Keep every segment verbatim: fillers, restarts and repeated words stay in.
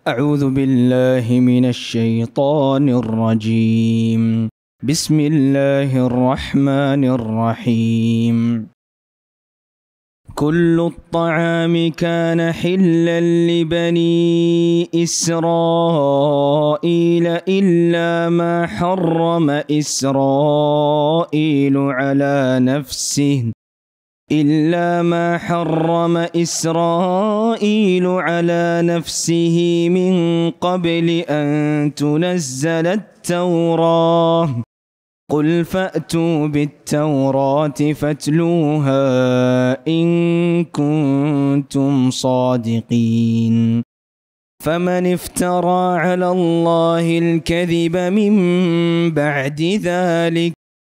أعوذ بالله من الشيطان الرجيم. بسم الله الرحمن الرحيم. كل الطعام كان حلا لبني إسرائيل إلا ما حرم إسرائيل على نفسه إلا ما حرم إسرائيل على نفسه من قبل أن تنزل التوراة. قل فأتوا بالتوراة فاتلوها إن كنتم صادقين. فمن افترى على الله الكذب من بعد ذلك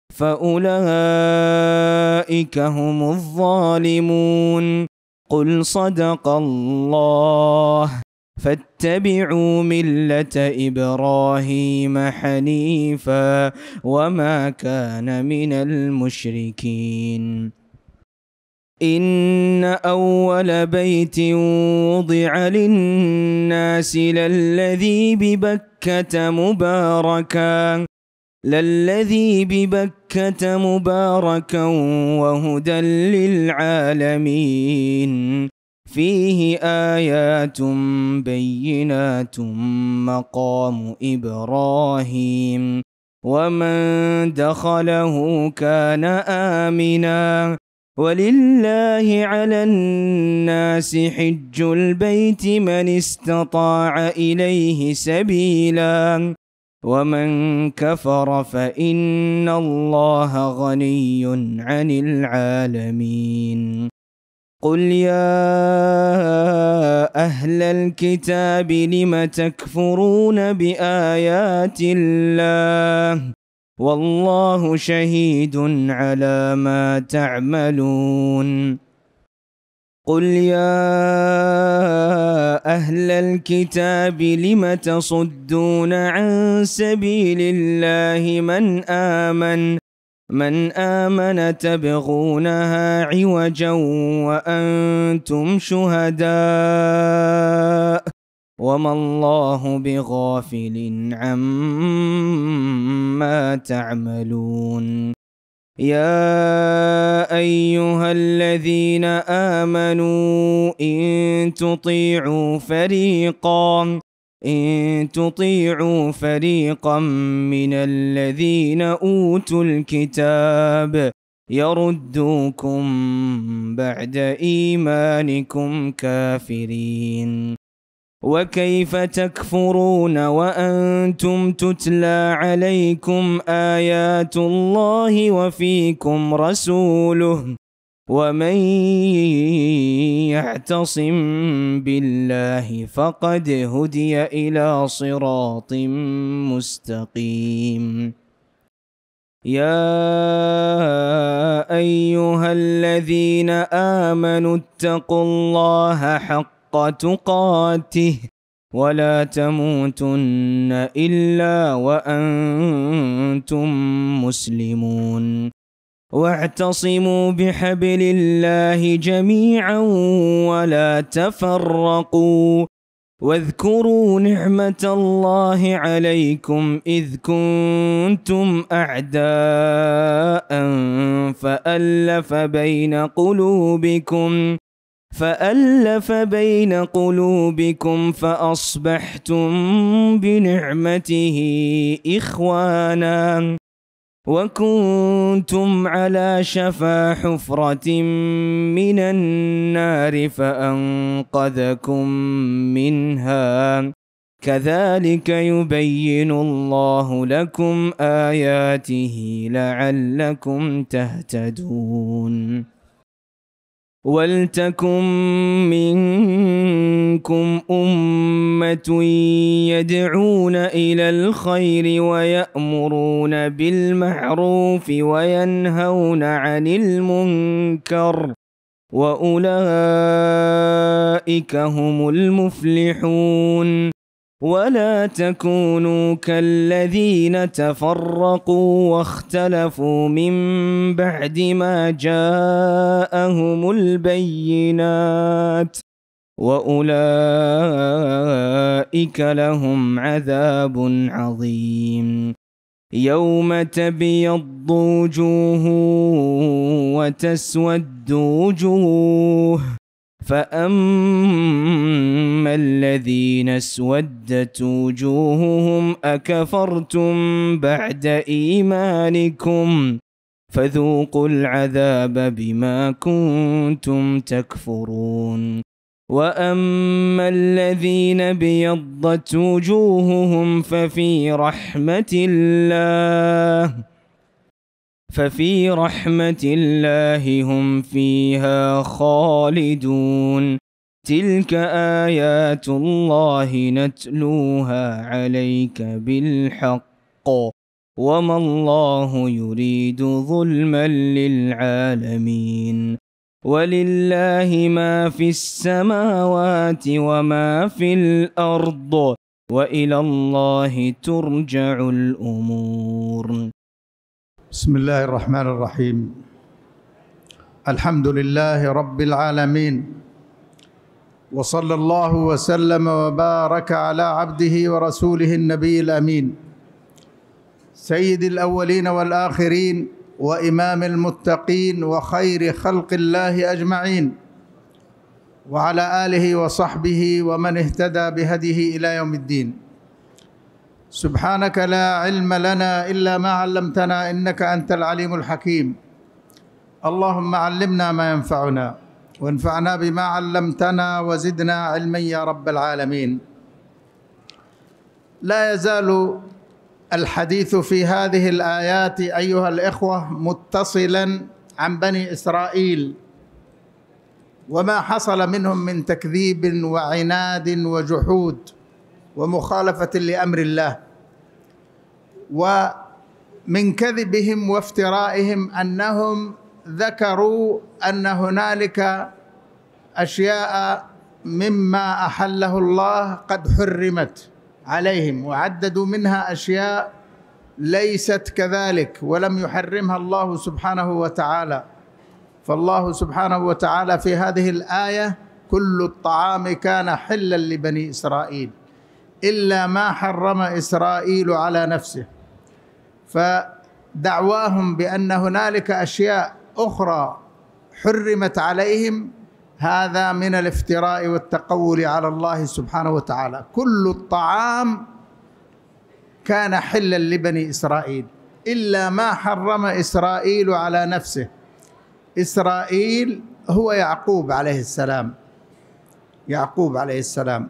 فأولئك هم الظالمون. قل صدق الله فاتبعوا ملة إبراهيم حنيفا وما كان من المشركين. إن أول بيت وضع للناس للذي ببكة مباركا للذي ببكة مباركا وهدى للعالمين. فيه آيات بينات مقام إبراهيم ومن دخله كان آمنا ولله على الناس حج البيت من استطاع إليه سبيلا ومن كفر فإن الله غني عن العالمين. قل يا أهل الكتاب لم تكفرون بآيات الله والله شهيد على ما تعملون. قل يا أهل الكتاب لم تصدون عن سبيل الله من آمن من آمن تبغونها عوجا وأنتم شهداء وما الله بغافل عما تعملون. يا أيها الذين آمنوا إن تطيعوا فريقا إن تطيعوا فريقا من الذين أوتوا الكتاب يردوكم بعد إيمانكم كافرين. وكيف تكفرون وأنتم تتلى عليكم آيات الله وفيكم رسوله ومن يعتصم بالله فقد هدي إلى صراط مستقيم. يا أيها الذين آمنوا اتقوا الله حق تقاته ولا تموتن إلا وأنتم مسلمون. واعتصموا بحبل الله جميعا ولا تفرقوا واذكروا نعمة الله عليكم إذ كنتم أعداء فألف بين قلوبكم فألف بين قلوبكم فأصبحتم بنعمته إخوانا وكنتم على شفا حفرة من النار فأنقذكم منها. كذلك يبين الله لكم آياته لعلكم تهتدون. ولتكن منكم أمة يدعون إلى الخير ويأمرون بالمعروف وينهون عن المنكر وأولئك هم المفلحون. ولا تكونوا كالذين تفرقوا واختلفوا من بعد ما جاءهم البينات وأولئك فأولئك لهم عذاب عظيم. يوم تبيض وجوه وتسود وجوه، فأما الذين اسودت وجوههم أكفرتم بعد إيمانكم فذوقوا العذاب بما كنتم تكفرون. وأما الذين ابيضت وجوههم ففي رحمة الله ففي رحمة الله هم فيها خالدون. تلك آيات الله نتلوها عليك بالحق وما الله يريد ظلما للعالمين. ولله ما في السماوات وما في الأرض وإلى الله ترجع الأمور. بسم الله الرحمن الرحيم. الحمد لله رب العالمين، وصلى الله وسلم وبارك على عبده ورسوله النبي الأمين سيد الأولين والآخرين وإمام المتقين وخير خلق الله أجمعين، وعلى آله وصحبه ومن اهتدى بهديه إلى يوم الدين. سبحانك لا علم لنا إلا ما علمتنا إنك أنت العليم الحكيم. اللهم علمنا ما ينفعنا وانفعنا بما علمتنا وزدنا علما يا رب العالمين. لا يزال الحديث في هذه الآيات أيها الإخوة متصلا عن بني إسرائيل وما حصل منهم من تكذيب وعناد وجحود ومخالفة لأمر الله، ومن كذبهم وافترائهم أنهم ذكروا أن هنالك أشياء مما أحله الله قد حرمت عليهم، وعددوا منها أشياء ليست كذلك ولم يحرمها الله سبحانه وتعالى. فالله سبحانه وتعالى في هذه الآية: كل الطعام كان حلا لبني إسرائيل إلا ما حرم إسرائيل على نفسه. فدعواهم بأن هنالك أشياء أخرى حرمت عليهم هذا من الافتراء والتقول على الله سبحانه وتعالى. كل الطعام كان حلا لبني إسرائيل إلا ما حرم إسرائيل على نفسه. إسرائيل هو يعقوب عليه السلام، يعقوب عليه السلام،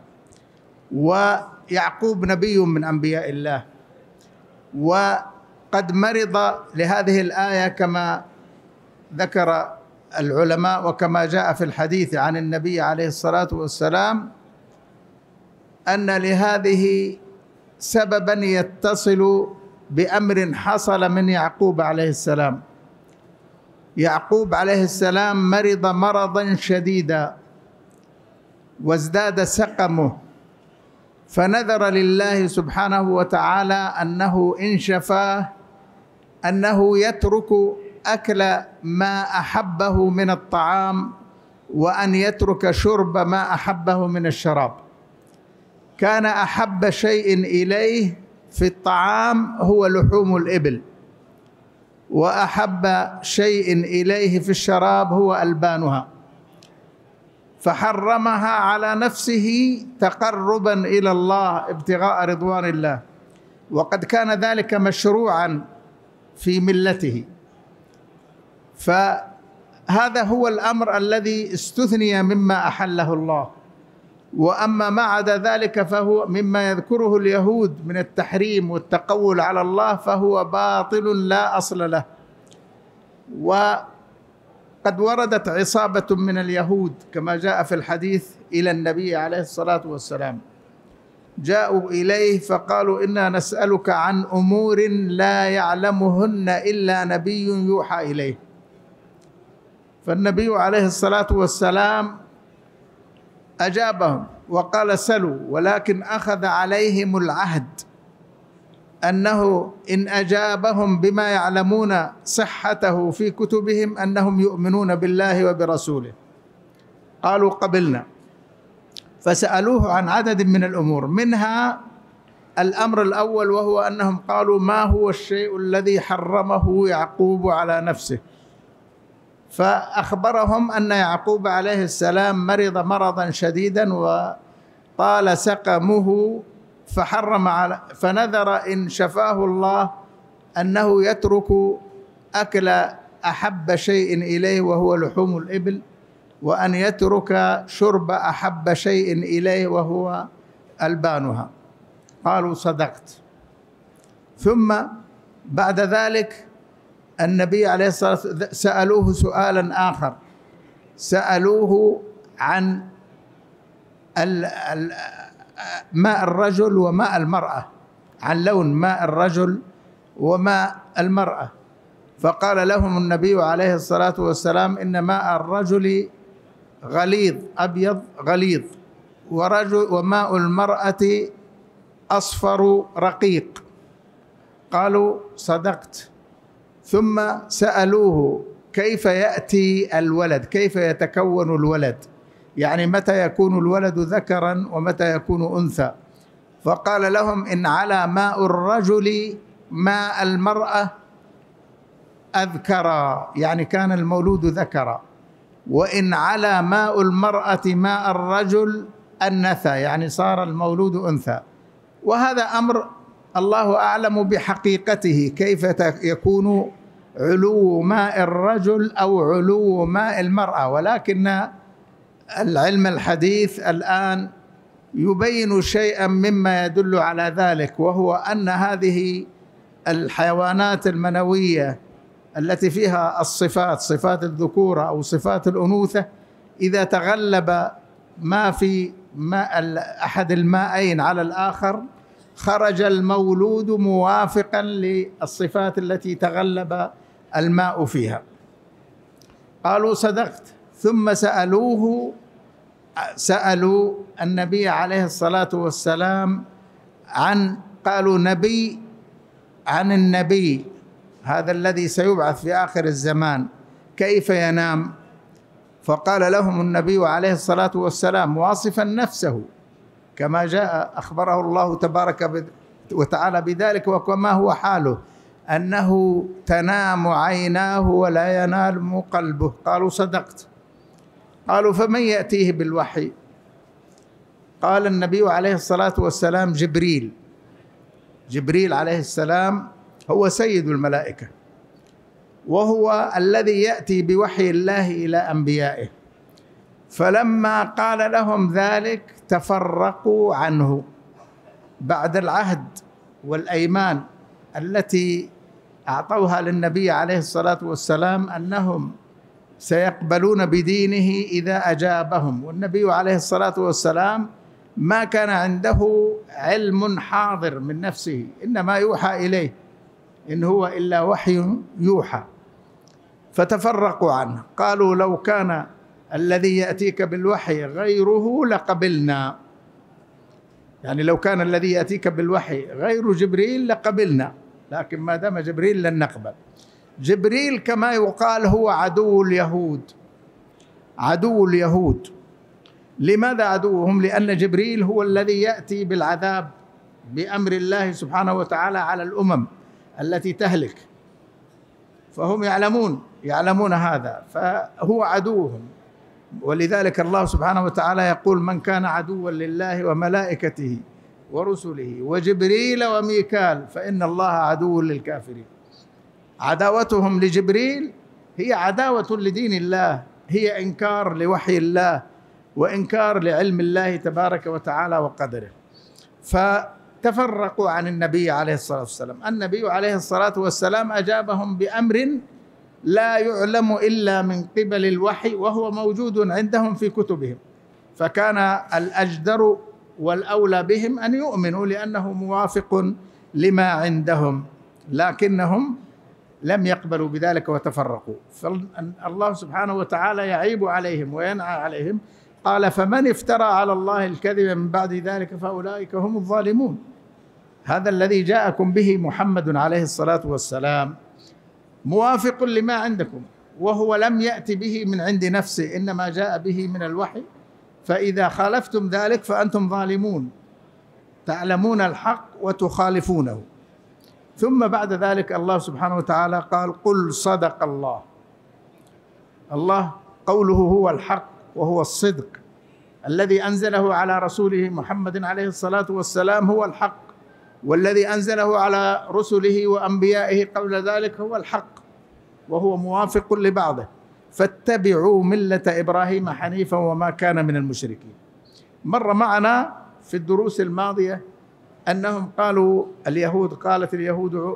ويعقوب نبي من أنبياء الله، وقد مرض لهذه الآية كما ذكر العلماء وكما جاء في الحديث عن النبي عليه الصلاة والسلام أن لهذه سببا يتصل بأمر حصل من يعقوب عليه السلام. يعقوب عليه السلام مرض مرضا شديدا وازداد سقمه، فنذر لله سبحانه وتعالى أنه إن شفاه أنه يترك أكل ما أحبه من الطعام وأن يترك شرب ما أحبه من الشراب. كان أحب شيء إليه في الطعام هو لحوم الإبل، وأحب شيء إليه في الشراب هو ألبانها، فحرمها على نفسه تقربا إلى الله ابتغاء رضوان الله، وقد كان ذلك مشروعا في ملته. فهذا هو الأمر الذي استثني مما أحله الله. وأما ما عدا ذلك فهو مما يذكره اليهود من التحريم والتقول على الله فهو باطل لا أصل له. وقد وردت عصابة من اليهود كما جاء في الحديث إلى النبي عليه الصلاة والسلام، جاءوا إليه فقالوا: إنا نسألك عن أمور لا يعلمهن إلا نبي يوحى إليه. فالنبي عليه الصلاة والسلام أجابهم وقال: سلوا، ولكن أخذ عليهم العهد أنه إن أجابهم بما يعلمون صحته في كتبهم أنهم يؤمنون بالله وبرسوله. قالوا: قبلنا. فسألوه عن عدد من الأمور، منها الأمر الأول وهو أنهم قالوا: ما هو الشيء الذي حرمه يعقوب على نفسه؟ فأخبرهم أن يعقوب عليه السلام مرض مرضا شديدا وطال سقمه، فحرم على فنذر إن شفاه الله أنه يترك أكل أحب شيء إليه وهو لحوم الإبل، وأن يترك شرب أحب شيء إليه وهو ألبانها. قالوا: صدقت. ثم بعد ذلك النبي عليه الصلاة والسلام سألوه سؤالا آخر، سألوه عن ماء الرجل وماء المرأة، عن لون ماء الرجل وماء المرأة، فقال لهم النبي عليه الصلاة والسلام: إن ماء الرجل غليظ أبيض غليظ، ورجل وماء المرأة أصفر رقيق. قالوا: صدقت. ثم سألوه: كيف يأتي الولد؟ كيف يتكون الولد؟ يعني متى يكون الولد ذكرا ومتى يكون أنثى؟ فقال لهم: إن على ماء الرجل ماء المرأة أذكرا، يعني كان المولود ذكرا، وإن على ماء المرأة ماء الرجل أنثى، يعني صار المولود أنثى. وهذا أمر الله أعلم بحقيقته، كيف يكون علو ماء الرجل أو علو ماء المرأة، ولكن العلم الحديث الآن يبين شيئا مما يدل على ذلك، وهو أن هذه الحيوانات المنوية التي فيها الصفات، صفات الذكورة أو صفات الأنوثة، إذا تغلب ما في ماء أحد المائين على الآخر خرج المولود موافقا للصفات التي تغلب الماء فيها. قالوا: صدقت. ثم سألوه سألوا النبي عليه الصلاة والسلام عن قالوا نبي عن النبي هذا الذي سيبعث في آخر الزمان كيف ينام؟ فقال لهم النبي عليه الصلاة والسلام واصفا نفسه كما جاء أخبره الله تبارك وتعالى بذلك، وكما هو حاله أنه تنام عيناه ولا ينام قلبه. قالوا: صدقت. قالوا: فمن يأتيه بالوحي؟ قال النبي عليه الصلاة والسلام: جبريل. جبريل عليه السلام هو سيد الملائكة، وهو الذي يأتي بوحي الله إلى أنبيائه. فلما قال لهم ذلك تفرقوا عنه بعد العهد والأيمان التي أعطوها للنبي عليه الصلاة والسلام أنهم سيقبلون بدينه إذا أجابهم. والنبي عليه الصلاة والسلام ما كان عنده علم حاضر من نفسه، إنما يوحى إليه، إن هو إلا وحي يوحى. فتفرقوا عنه، قالوا: لو كان الذي يأتيك بالوحي غيره لقبلنا، يعني لو كان الذي يأتيك بالوحي غير جبريل لقبلنا، لكن ما دام جبريل لن نقبل. جبريل كما يقال هو عدو اليهود، عدو اليهود. لماذا عدوهم؟ لأن جبريل هو الذي يأتي بالعذاب بأمر الله سبحانه وتعالى على الأمم التي تهلك، فهم يعلمون يعلمون هذا، فهو عدوهم. ولذلك الله سبحانه وتعالى يقول: من كان عدوا لله وملائكته ورسله وجبريل وميكال فإن الله عدو للكافرين. عداوتهم لجبريل هي عداوة لدين الله، هي إنكار لوحي الله وإنكار لعلم الله تبارك وتعالى وقدره. فتفرقوا عن النبي عليه الصلاة والسلام. النبي عليه الصلاة والسلام أجابهم بأمر لا يعلم إلا من قبل الوحي، وهو موجود عندهم في كتبهم، فكان الأجدر والأولى بهم أن يؤمنوا لأنه موافق لما عندهم، لكنهم لم يقبلوا بذلك وتفرقوا. فالله سبحانه وتعالى يعيب عليهم وينعى عليهم. قال: فمن افترى على الله الكذب من بعد ذلك فأولئك هم الظالمون. هذا الذي جاءكم به محمد عليه الصلاة والسلام موافق لما عندكم، وهو لم يأتي به من عند نفسه، إنما جاء به من الوحي فإذا خالفتم ذلك فأنتم ظالمون، تعلمون الحق وتخالفونه. ثم بعد ذلك الله سبحانه وتعالى قال: قل صدق الله. الله قوله هو الحق وهو الصدق، الذي أنزله على رسوله محمد عليه الصلاة والسلام هو الحق، والذي أنزله على رسله وأنبيائه قبل ذلك هو الحق، وهو موافق لبعضه. فاتبعوا ملة إبراهيم حنيفا وما كان من المشركين. مر معنا في الدروس الماضية أنهم قالوا، اليهود قالت اليهود،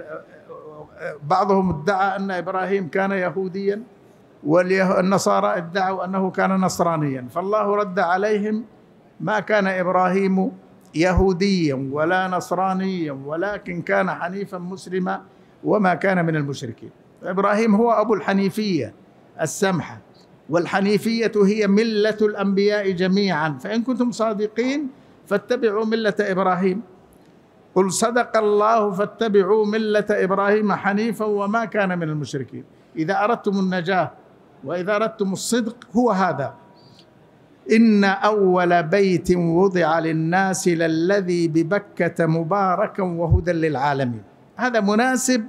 بعضهم ادعى أن إبراهيم كان يهوديا، والنصارى ادعوا أنه كان نصرانيا، فالله رد عليهم: ما كان إبراهيم يهوديا ولا نصرانيا ولكن كان حنيفا مسلما وما كان من المشركين. إبراهيم هو أبو الحنيفية السمحة، والحنيفية هي ملة الأنبياء جميعا، فإن كنتم صادقين فاتبعوا ملة إبراهيم. قل صدق الله فاتبعوا ملة إبراهيم حنيفا وما كان من المشركين. إذا أردتم النجاة وإذا أردتم الصدق هو هذا: إن أول بيت وضع للناس للذي ببكة مباركا وهدى للعالمين. هذا مناسب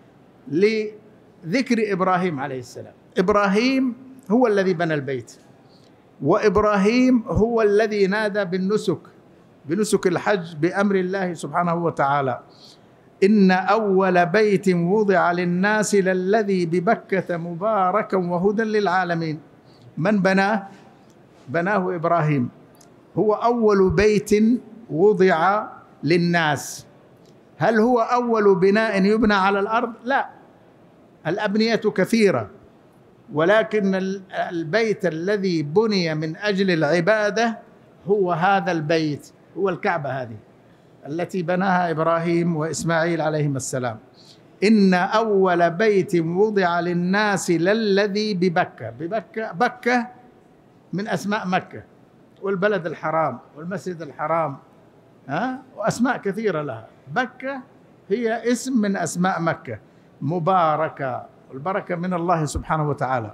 لذكر إبراهيم عليه السلام. إبراهيم هو الذي بنى البيت، وإبراهيم هو الذي نادى بالنسك، بنسك الحج بأمر الله سبحانه وتعالى: إن أول بيت وضع للناس للذي ببكة مباركا وهدى للعالمين. من بناه؟ بناه إبراهيم. هو أول بيت وضع للناس. هل هو أول بناء يبنى على الأرض؟ لا، الأبنية كثيرة، ولكن البيت الذي بني من أجل العبادة هو هذا البيت، هو الكعبة هذه التي بناها إبراهيم وإسماعيل عليهما السلام. إن أول بيت وضع للناس للذي ببكة. ببكة، بكة من أسماء مكة، والبلد الحرام والمسجد الحرام، ها، وأسماء كثيرة لها. بكة هي اسم من أسماء مكة، مباركة، البركة من الله سبحانه وتعالى،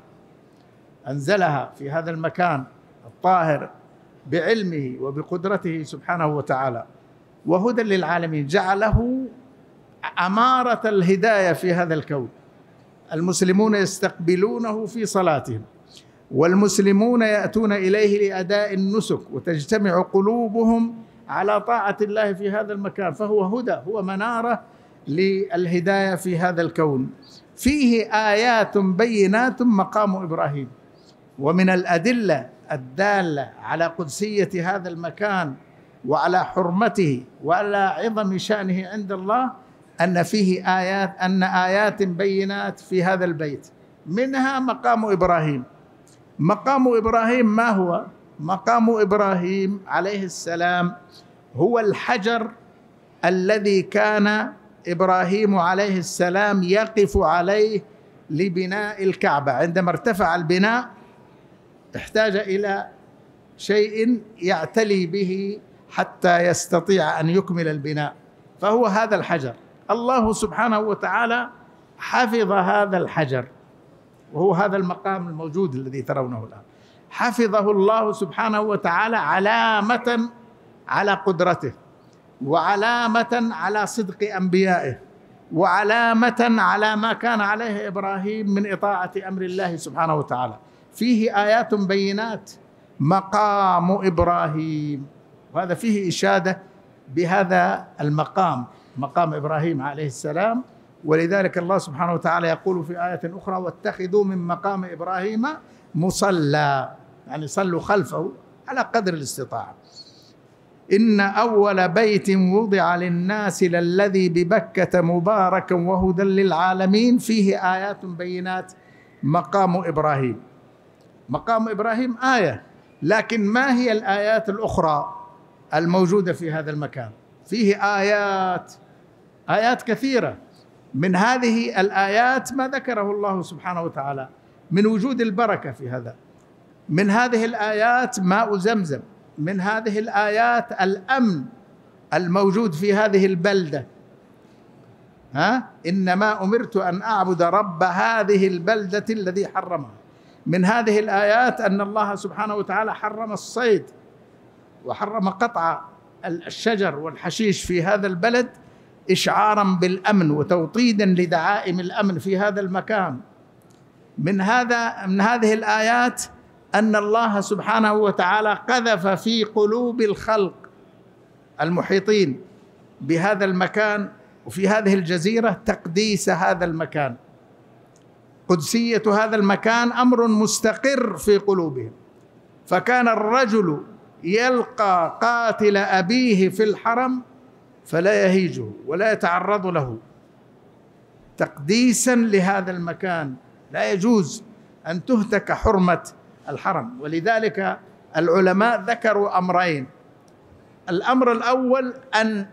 أنزلها في هذا المكان الطاهر بعلمه وبقدرته سبحانه وتعالى، وهدى للعالمين، جعله أمارة الهداية في هذا الكون. المسلمون يستقبلونه في صلاتهم، والمسلمون يأتون إليه لأداء النسك، وتجتمع قلوبهم على طاعة الله في هذا المكان، فهو هدى، هو منارة للهداية في هذا الكون. فيه آيات بينات مقام إبراهيم. ومن الأدلة الدالة على قدسية هذا المكان وعلى حرمته وعلى عظم شأنه عند الله أن فيه آيات، أن آيات بينات في هذا البيت، منها مقام إبراهيم. مقام إبراهيم ما هو؟ مقام إبراهيم عليه السلام هو الحجر الذي كان إبراهيم عليه السلام يقف عليه لبناء الكعبة. عندما ارتفع البناء احتاج إلى شيء يعتلي به حتى يستطيع أن يكمل البناء، فهو هذا الحجر. الله سبحانه وتعالى حفظ هذا الحجر، وهو هذا المقام الموجود الذي ترونه الآن، حفظه الله سبحانه وتعالى علامة على قدرته، وعلامة على صدق أنبيائه، وعلامة على ما كان عليه إبراهيم من إطاعة أمر الله سبحانه وتعالى. فيه آيات بينات، مقام إبراهيم، وهذا فيه إشادة بهذا المقام، مقام إبراهيم عليه السلام. ولذلك الله سبحانه وتعالى يقول في آية أخرى: واتخذوا من مقام إبراهيم مصلى، يعني صلوا خلفه على قدر الاستطاعة. إن أول بيت وضع للناس للذي ببكة مباركا وهدى للعالمين. فيه آيات بينات، مقام إبراهيم. مقام إبراهيم آية، لكن ما هي الآيات الأخرى الموجودة في هذا المكان؟ فيه آيات آيات كثيرة. من هذه الآيات ما ذكره الله سبحانه وتعالى من وجود البركة في هذا. من هذه الآيات ماء زمزم. من هذه الآيات الأمن الموجود في هذه البلدة. ها؟ إنما أمرت أن أعبد رب هذه البلدة الذي حرمها. من هذه الآيات أن الله سبحانه وتعالى حرم الصيد وحرم قطع الشجر والحشيش في هذا البلد إشعاراً بالأمن وتوطيداً لدعائم الأمن في هذا المكان. من هذا من هذه الآيات أن الله سبحانه وتعالى قذف في قلوب الخلق المحيطين بهذا المكان وفي هذه الجزيرة تقديس هذا المكان. قدسية هذا المكان أمر مستقر في قلوبهم، فكان الرجل يلقى قاتل أبيه في الحرم فلا يهيجه ولا يتعرض له تقديسا لهذا المكان. لا يجوز أن تهتك حرمة الحرم. ولذلك العلماء ذكروا أمرين: الأمر الأول أن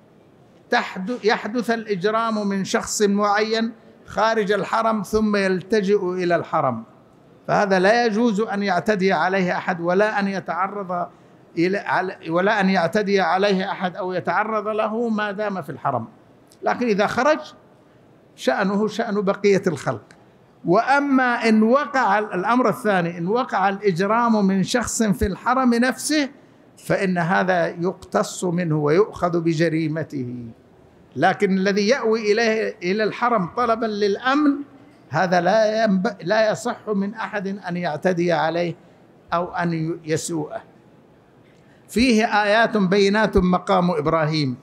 يحدث الإجرام من شخص معين خارج الحرم ثم يلتجئ إلى الحرم، فهذا لا يجوز أن يعتدي عليه أحد ولا أن يتعرض إلى ولا أن يعتدي عليه أحد أو يتعرض له ما دام في الحرم. لكن إذا خرج شأنه شأن بقية الخلق. وأما إن وقع الأمر الثاني، إن وقع الإجرام من شخص في الحرم نفسه فإن هذا يقتص منه ويؤخذ بجريمته. لكن الذي يأوي إليه إلى الحرم طلبا للأمن هذا لا ينب... لا يصح من أحد أن يعتدي عليه أو أن يسوءه. فيه آيات بينات مقام إبراهيم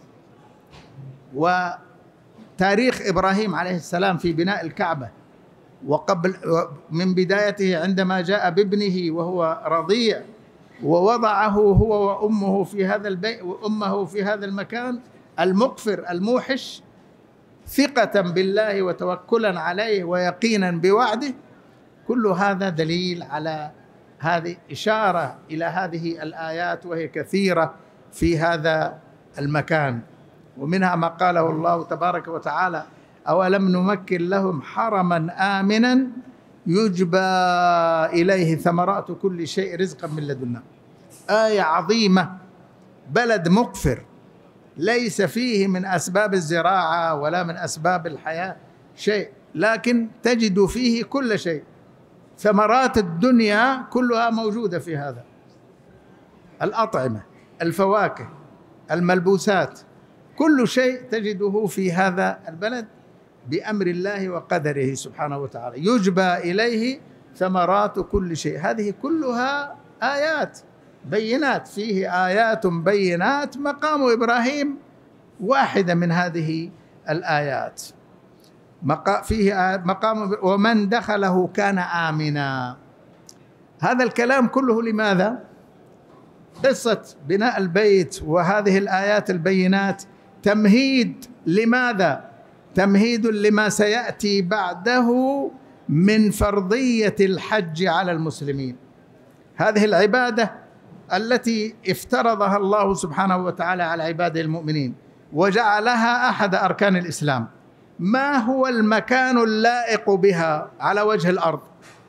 وتاريخ إبراهيم عليه السلام في بناء الكعبة، وقبل من بدايته عندما جاء بابنه وهو رضيع ووضعه هو وأمه في هذا البيت وأمه في هذا المكان المقفر الموحش، ثقة بالله وتوكلا عليه ويقينا بوعده. كل هذا دليل على هذه إشارة إلى هذه الآيات وهي كثيرة في هذا المكان. ومنها ما قاله الله تبارك وتعالى: أولم نمكن لهم حرما آمنا يجبى إليه ثمرات كل شيء رزقا من لدنا. آية عظيمة. بلد مقفر ليس فيه من أسباب الزراعة ولا من أسباب الحياة شيء، لكن تجد فيه كل شيء. ثمرات الدنيا كلها موجودة في هذا: الأطعمة، الفواكه، الملبوسات، كل شيء تجده في هذا البلد بأمر الله وقدره سبحانه وتعالى. يجبى إليه ثمرات كل شيء. هذه كلها آيات بينات. فيه آيات بينات. مقام إبراهيم واحدة من هذه الآيات. فيه مقام ومن دخله كان آمنا. هذا الكلام كله لماذا؟ قصة بناء البيت وهذه الآيات البينات تمهيد. لماذا؟ تمهيد لما سيأتي بعده من فرضية الحج على المسلمين. هذه العبادة التي افترضها الله سبحانه وتعالى على عباده المؤمنين وجعلها أحد أركان الإسلام. ما هو المكان اللائق بها على وجه الأرض؟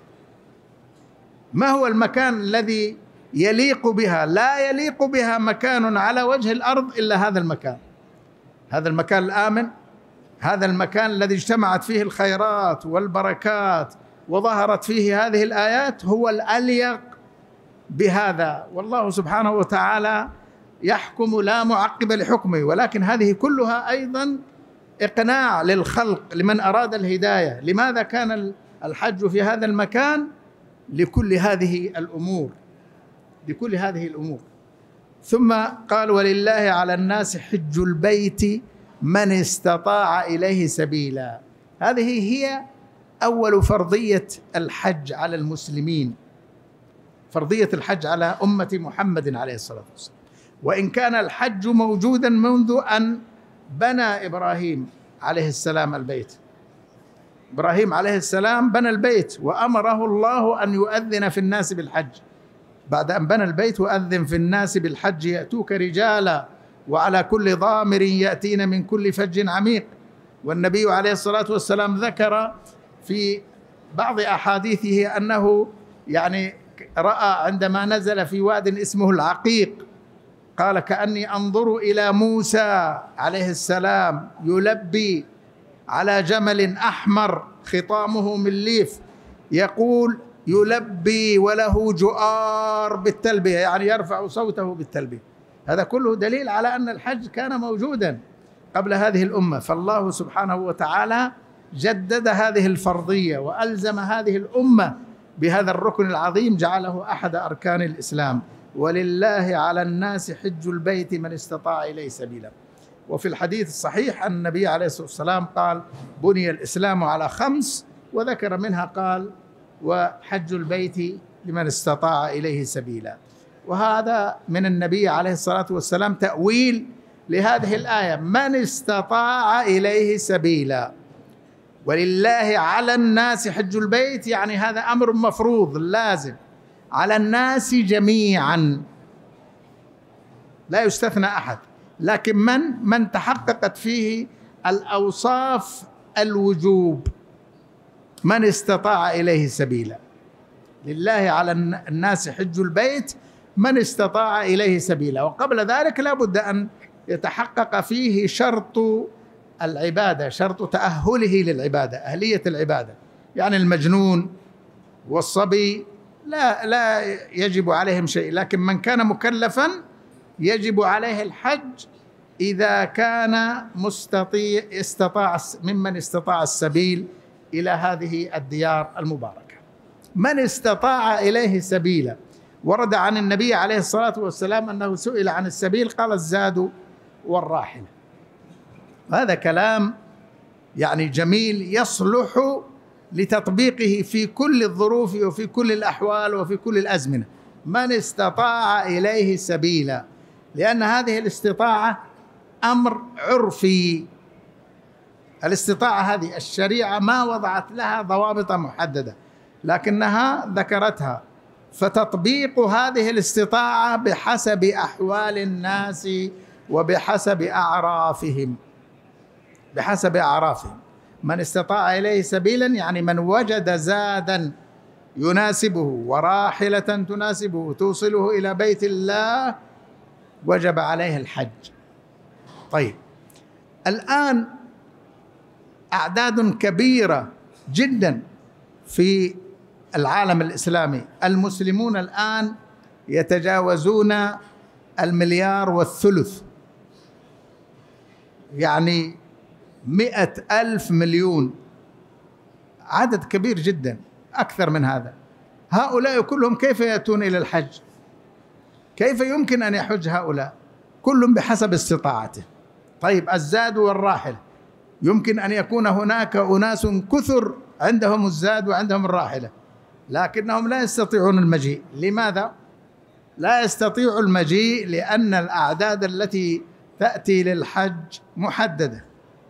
ما هو المكان الذي يليق بها؟ لا يليق بها مكان على وجه الأرض إلا هذا المكان. هذا المكان الآمن، هذا المكان الذي اجتمعت فيه الخيرات والبركات وظهرت فيه هذه الآيات هو الأليق بهذا. والله سبحانه وتعالى يحكم لا معقب لحكمه، ولكن هذه كلها أيضا إقناع للخلق لمن أراد الهداية. لماذا كان الحج في هذا المكان؟ لكل هذه الأمور، لكل هذه الأمور. ثم قال: ولله على الناس حج البيت من استطاع إليه سبيلا. هذه هي أول فرضية الحج على المسلمين، فرضية الحج على أمة محمد عليه الصلاة والسلام. وإن كان الحج موجودا منذ أن بنى إبراهيم عليه السلام البيت. إبراهيم عليه السلام بنى البيت وأمره الله أن يؤذن في الناس بالحج. بعد أن بنى البيت وأذن في الناس بالحج يأتوك رجالا وعلى كل ضامر يأتين من كل فج عميق. والنبي عليه الصلاة والسلام ذكر في بعض أحاديثه أنه يعني رأى عندما نزل في واد اسمه العقيق قال: كأني أنظر إلى موسى عليه السلام يلبي على جمل أحمر خطامه من ليف، يقول: يلبي وله جؤار بالتلبية، يعني يرفع صوته بالتلبية. هذا كله دليل على أن الحج كان موجودا قبل هذه الأمة، فالله سبحانه وتعالى جدد هذه الفرضية وألزم هذه الأمة بهذا الركن العظيم، جعله أحد أركان الإسلام. ولله على الناس حج البيت من استطاع إليه سبيلا. وفي الحديث الصحيح أن النبي عليه الصلاة والسلام قال: بني الإسلام على خمس، وذكر منها قال: وحج البيت لمن استطاع إليه سبيلا. وهذا من النبي عليه الصلاة والسلام تأويل لهذه الآية: من استطاع إليه سبيلا. ولله على الناس حج البيت، يعني هذا أمر مفروض لازم على الناس جميعا، لا يستثنى أحد، لكن من من تحققت فيه الأوصاف الوجوب، من استطاع إليه سبيلا. لله على الناس حج البيت من استطاع إليه سبيلا. وقبل ذلك لا بد أن يتحقق فيه شرط العبادة، شرط تأهله للعبادة، أهلية العبادة. يعني المجنون والصبي لا لا يجب عليهم شيء، لكن من كان مكلفا يجب عليه الحج إذا كان مستطيع استطاع ممن استطاع السبيل إلى هذه الديار المباركة. من استطاع إليه سبيلا، ورد عن النبي عليه الصلاة والسلام أنه سئل عن السبيل قال: الزاد والراحلة. هذا كلام يعني جميل يصلح لتطبيقه في كل الظروف وفي كل الأحوال وفي كل الأزمنة. من استطاع إليه سبيلا، لأن هذه الاستطاعة أمر عرفي. الاستطاعة هذه الشريعة ما وضعت لها ضوابط محددة، لكنها ذكرتها، فتطبيق هذه الاستطاعة بحسب أحوال الناس وبحسب أعرافهم، بحسب أعرافهم. من استطاع إليه سبيلا يعني من وجد زادا يناسبه وراحلة تناسبه توصله إلى بيت الله وجب عليه الحج. طيب، الآن أعداد كبيرة جدا في العالم الإسلامي، المسلمون الآن يتجاوزون المليار والثلث، يعني مئة ألف مليون، عدد كبير جدا، أكثر من هذا. هؤلاء كلهم كيف يأتون إلى الحج؟ كيف يمكن أن يحج هؤلاء؟ كل بحسب استطاعته. طيب، الزاد والراحلة، يمكن أن يكون هناك أناس كثر عندهم الزاد وعندهم الراحلة، لكنهم لا يستطيعون المجيء. لماذا؟ لا يستطيع المجيء لأن الأعداد التي تأتي للحج محددة.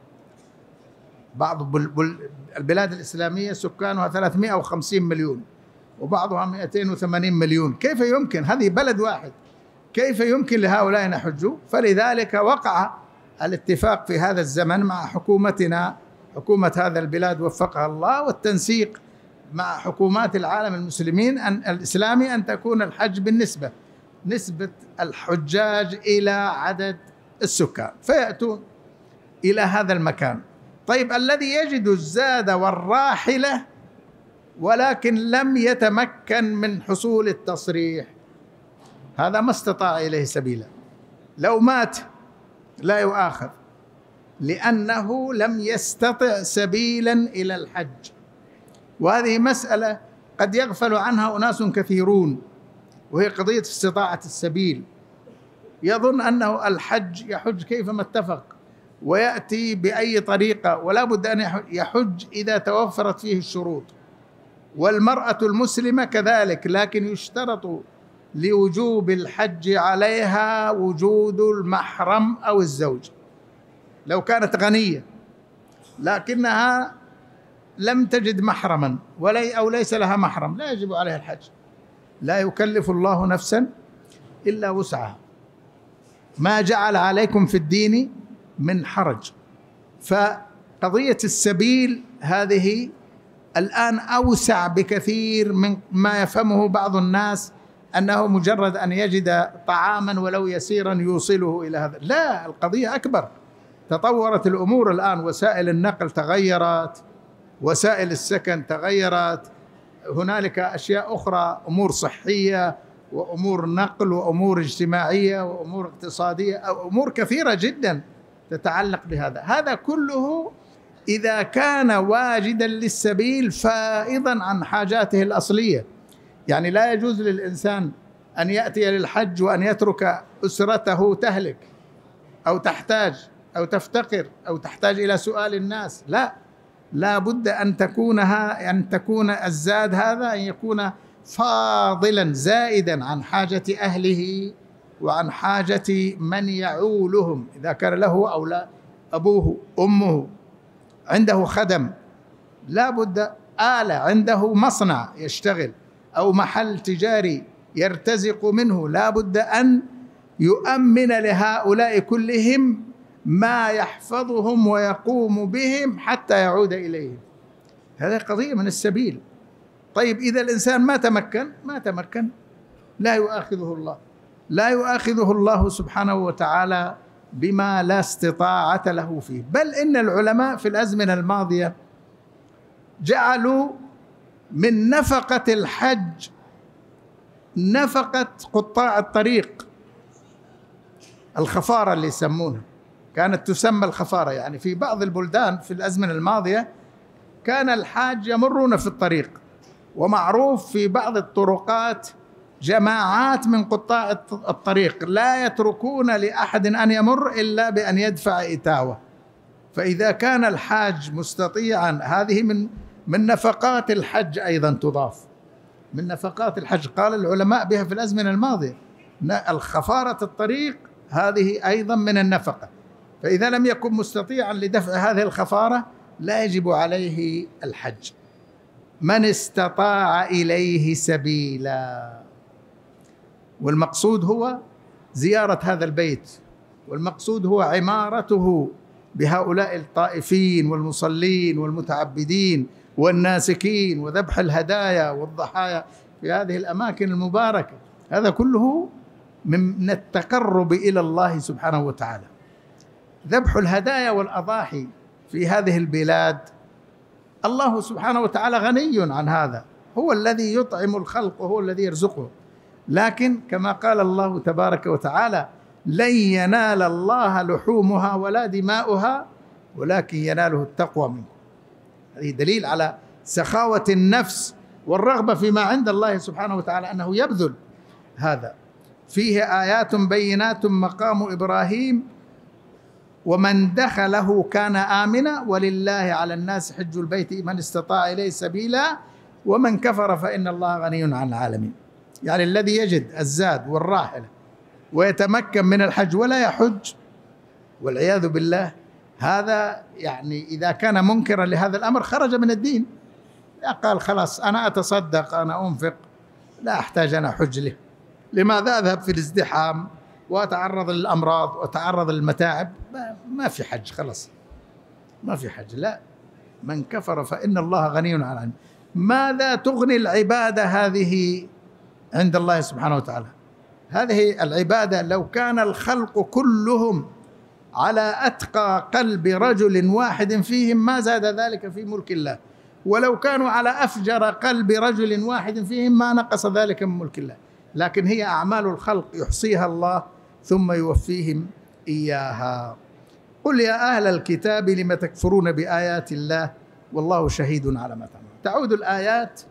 بعض البلاد الإسلامية سكانها ثلاثمئة وخمسين مليون وبعضها مئتين وثمانين مليون. كيف يمكن؟ هذه بلد واحد، كيف يمكن لهؤلاء أن يحجوا؟ فلذلك وقع الاتفاق في هذا الزمن مع حكومتنا، حكومة هذا البلاد وفقها الله، والتنسيق مع حكومات العالم المسلمين أن الإسلامي أن تكون الحج بالنسبة نسبة الحجاج إلى عدد السكان، فيأتون إلى هذا المكان. طيب، الذي يجد الزاد والراحلة ولكن لم يتمكن من حصول التصريح، هذا ما استطاع إليه سبيلا، لو مات لا يؤاخذ لأنه لم يستطع سبيلا إلى الحج. وهذه مسألة قد يغفل عنها أناس كثيرون، وهي قضية استطاعة السبيل. يظن أنه الحج يحج كيفما اتفق ويأتي بأي طريقة، ولا بد أن يحج إذا توفرت فيه الشروط. والمرأة المسلمة كذلك، لكن يشترط لوجوب الحج عليها وجود المحرم أو الزوج. لو كانت غنية لكنها لم تجد محرما ولي أو ليس لها محرم لا يجب عليها الحج. لا يكلف الله نفسا إلا وسعها، ما جعل عليكم في الدين من حرج. فقضية السبيل هذه الآن أوسع بكثير من ما يفهمه بعض الناس، أنه مجرد أن يجد طعاما ولو يسيرا يوصله إلى هذا. لا، القضية أكبر. تطورت الأمور الآن، وسائل النقل تغيرت، وسائل السكن تغيرت، هنالك أشياء أخرى، أمور صحية وأمور نقل وأمور اجتماعية وأمور اقتصادية، أو أمور كثيرة جدا تتعلق بهذا. هذا كله إذا كان واجدا للسبيل فائضا عن حاجاته الأصلية. يعني لا يجوز للإنسان أن يأتي للحج وأن يترك أسرته تهلك أو تحتاج أو تفتقر أو تحتاج إلى سؤال الناس، لا، لا بد أن تكونها أن تكون الزاد هذا أن يكون فاضلا زائدا عن حاجة أهله وعن حاجة من يعولهم، إذا كان له أو لا، أبوه أمه، عنده خدم، لا بد، آلة، عنده مصنع يشتغل أو محل تجاري يرتزق منه، لا بد أن يؤمن لهؤلاء كلهم ما يحفظهم ويقوم بهم حتى يعود إليهم. هذه قضية من السبيل. طيب إذا الإنسان ما تمكن ما تمكن لا يؤاخذه الله، لا يؤاخذه الله سبحانه وتعالى بما لا استطاعة له فيه. بل إن العلماء في الأزمنة الماضية جعلوا من نفقة الحج نفقة قطاع الطريق، الخفارة اللي يسمونها، كانت تسمى الخفارة. يعني في بعض البلدان في الأزمنة الماضية كان الحاج يمرون في الطريق، ومعروف في بعض الطرقات جماعات من قطاع الطريق لا يتركون لأحد أن يمر إلا بأن يدفع إتاوة. فإذا كان الحاج مستطيعا، هذه من من نفقات الحج أيضا تضاف، من نفقات الحج قال العلماء بها في الأزمنة الماضية، الخفارة الطريق هذه أيضا من النفقة. فإذا لم يكن مستطيعا لدفع هذه الخفارة لا يجب عليه الحج. من استطاع إليه سبيلا، والمقصود هو زيارة هذا البيت، والمقصود هو عمارته بهؤلاء الطائفين والمصلين والمتعبدين والناسكين، وذبح الهدايا والضحايا في هذه الأماكن المباركة. هذا كله من التقرب إلى الله سبحانه وتعالى. ذبح الهدايا والأضاحي في هذه البلاد، الله سبحانه وتعالى غني عن هذا، هو الذي يطعم الخلق وهو الذي يرزقه. لكن كما قال الله تبارك وتعالى: لن ينال الله لحومها ولا دماؤها ولكن يناله التقوى منكم. هذه دليل على سخاوة النفس والرغبة فيما عند الله سبحانه وتعالى، أنه يبذل هذا. فيه آيات بينات مقام إبراهيم ومن دخله كان آمنا ولله على الناس حج البيت من استطاع إليه سبيلا ومن كفر فإن الله غني عن العالمين. يعني الذي يجد الزاد والراحلة ويتمكن من الحج ولا يحج والعياذ بالله، هذا يعني إذا كان منكرا لهذا الأمر خرج من الدين. قال خلاص أنا أتصدق، أنا أنفق، لا أحتاج أنا حج له، لماذا أذهب في الازدحام وأتعرض للأمراض وأتعرض للمتاعب؟ ما في حج، خلاص ما في حج. لا، من كفر فإن الله غني عن العالمين. ماذا تغني العبادة هذه عند الله سبحانه وتعالى؟ هذه العبادة لو كان الخلق كلهم على أتقى قلب رجل واحد فيهم ما زاد ذلك في ملك الله، ولو كانوا على أفجر قلب رجل واحد فيهم ما نقص ذلك من ملك الله. لكن هي أعمال الخلق يحصيها الله ثم يوفيهم إياها. قل يا أهل الكتاب لم تكفرون بآيات الله والله شهيد على ما تعملون. تعود الآيات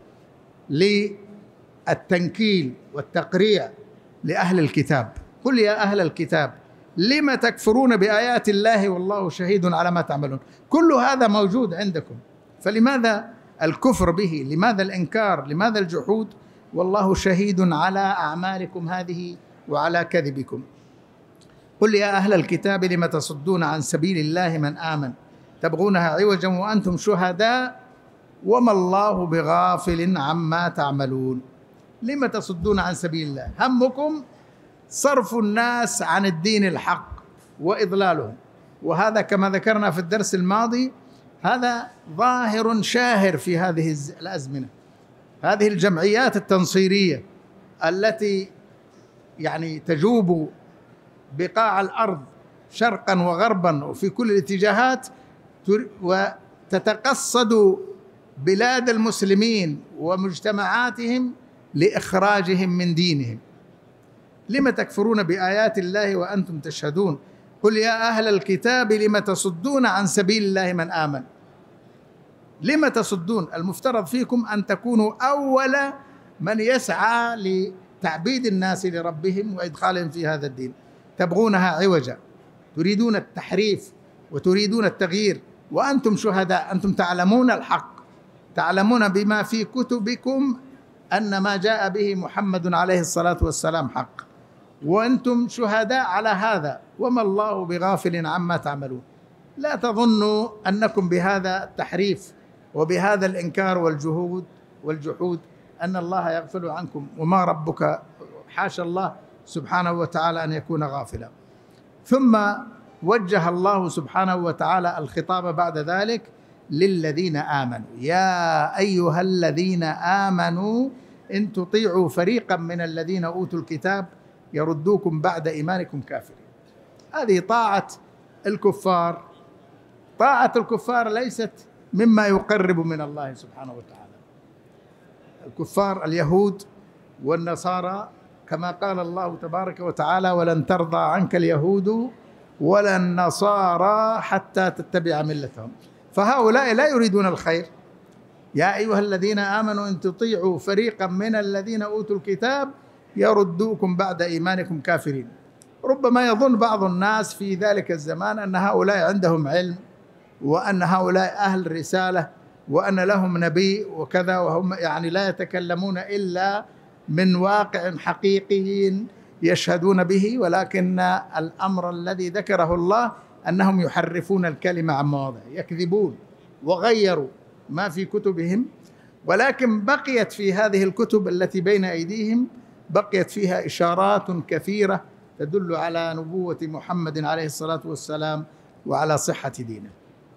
للتنكيل والتقريع لأهل الكتاب. قل يا أهل الكتاب لم تكفرون بآيات الله والله شهيد على ما تعملون. كل هذا موجود عندكم، فلماذا الكفر به؟ لماذا الإنكار؟ لماذا الجحود؟ والله شهيد على أعمالكم هذه وعلى كذبكم. قل يا أهل الكتاب لم تصدون عن سبيل الله من آمن تبغونها عوجا وأنتم شهداء وما الله بغافل عما تعملون. لم تصدون عن سبيل الله؟ همكم صرف الناس عن الدين الحق وإضلالهم، وهذا كما ذكرنا في الدرس الماضي هذا ظاهر شاهر في هذه الأزمنة. هذه الجمعيات التنصيرية التي يعني تجوب بقاع الأرض شرقا وغربا وفي كل الاتجاهات وتتقصد بلاد المسلمين ومجتمعاتهم لإخراجهم من دينهم. لم تكفرون بآيات الله وأنتم تشهدون قل يا أهل الكتاب لم تصدون عن سبيل الله من آمن. لم تصدون؟ المفترض فيكم أن تكونوا أول من يسعى لتعبيد الناس لربهم وإدخالهم في هذا الدين، تبغونها عوجا، تريدون التحريف وتريدون التغيير وأنتم شهداء. أنتم تعلمون الحق، تعلمون بما في كتبكم أن ما جاء به محمد عليه الصلاة والسلام حق، وأنتم شهداء على هذا، وما الله بغافل عما تعملون. لا تظنوا أنكم بهذا التحريف وبهذا الإنكار والجهود والجحود أن الله يغفل عنكم، وما ربك حاشا الله سبحانه وتعالى أن يكون غافلا. ثم وجه الله سبحانه وتعالى الخطاب بعد ذلك للذين آمنوا: يا أيها الذين آمنوا إن تطيعوا فريقا من الذين أوتوا الكتاب يردوكم بعد إيمانكم كافرين. هذه طاعة الكفار. طاعة الكفار ليست مما يقرب من الله سبحانه وتعالى. الكفار اليهود والنصارى كما قال الله تبارك وتعالى: ولن ترضى عنك اليهود ولا النصارى حتى تتبع ملتهم. فهؤلاء لا يريدون الخير. يا أيها الذين آمنوا إن تطيعوا فريقا من الذين أوتوا الكتاب يردوكم بعد إيمانكم كافرين. ربما يظن بعض الناس في ذلك الزمان أن هؤلاء عندهم علم، وأن هؤلاء أهل رسالة، وأن لهم نبي وكذا، وهم يعني لا يتكلمون إلا من واقع حقيقي يشهدون به. ولكن الأمر الذي ذكره الله أنهم يحرفون الكلمة عن مواضعه، يكذبون وغيروا ما في كتبهم. ولكن بقيت في هذه الكتب التي بين أيديهم بقيت فيها إشارات كثيرة تدل على نبوة محمد عليه الصلاة والسلام وعلى صحة دينه.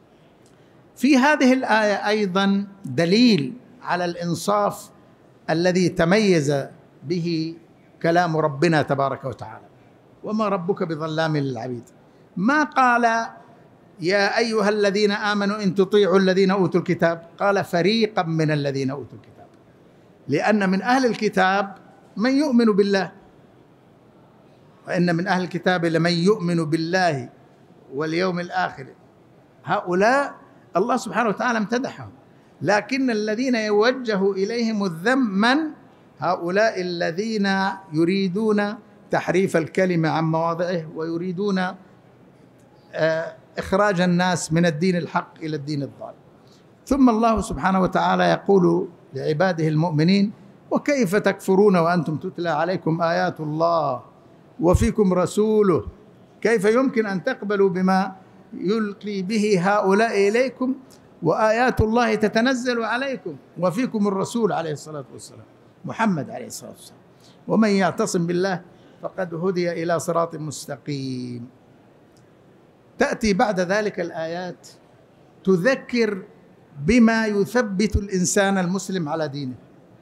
في هذه الآية أيضا دليل على الإنصاف الذي تميز به كلام ربنا تبارك وتعالى: وما ربك بظلام للعبيد. ما قال يا أيها الذين آمنوا إن تطيعوا الذين أوتوا الكتاب، قال فريقا من الذين أوتوا الكتاب، لأن من أهل الكتاب من يؤمن بالله، وإن من أهل الكتاب لمن يؤمن بالله واليوم الآخر. هؤلاء الله سبحانه وتعالى امتدحهم، لكن الذين يوجه إليهم الذم من؟ هؤلاء الذين يريدون تحريف الكلمة عن مواضعه، ويريدون إخراج الناس من الدين الحق إلى الدين الضال. ثم الله سبحانه وتعالى يقول لعباده المؤمنين: وكيف تكفرون وأنتم تتلى عليكم آيات الله وفيكم رسوله؟ كيف يمكن أن تقبلوا بما يلقي به هؤلاء إليكم وآيات الله تتنزل عليكم وفيكم الرسول عليه الصلاة والسلام محمد عليه الصلاة والسلام؟ ومن يعتصم بالله فقد هدي إلى صراط مستقيم. تأتي بعد ذلك الآيات تذكر بما يثبت الإنسان المسلم على دينه،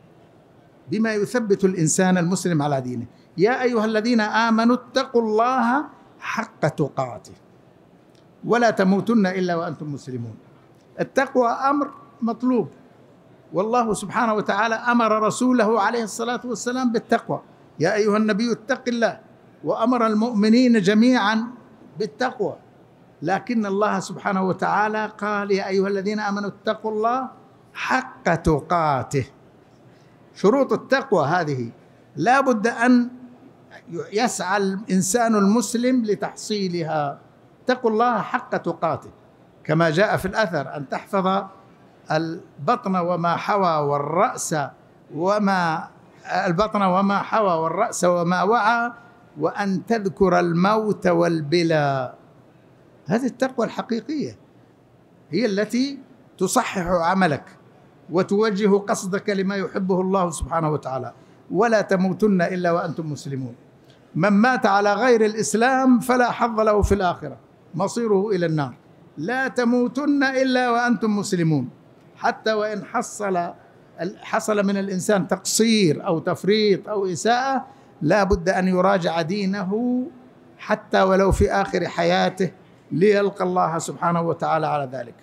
بما يثبت الإنسان المسلم على دينه. يا أيها الذين آمنوا اتقوا الله حق تقاته ولا تموتن إلا وأنتم مسلمون. التقوى أمر مطلوب، والله سبحانه وتعالى أمر رسوله عليه الصلاة والسلام بالتقوى: يا أيها النبي اتق الله، وأمر المؤمنين جميعا بالتقوى. لكن الله سبحانه وتعالى قال: يا أيها الذين آمنوا اتقوا الله حق تقاته. شروط التقوى هذه لا بد أن يسعى الإنسان المسلم لتحصيلها. اتقوا الله حق تقاته، كما جاء في الأثر: أن تحفظ البطن وما حوى والرأس وما البطن وما حوى والرأس وما وعى، وأن تذكر الموت والبلى. هذه التقوى الحقيقية هي التي تصحح عملك وتوجه قصدك لما يحبه الله سبحانه وتعالى. ولا تموتن إلا وأنتم مسلمون. من مات على غير الإسلام فلا حظ له في الآخرة، مصيره إلى النار. لا تموتن إلا وأنتم مسلمون. حتى وإن حصل حصل من الإنسان تقصير أو تفريط أو إساءة، لا بد أن يراجع دينه حتى ولو في آخر حياته ليلقى الله سبحانه وتعالى على ذلك.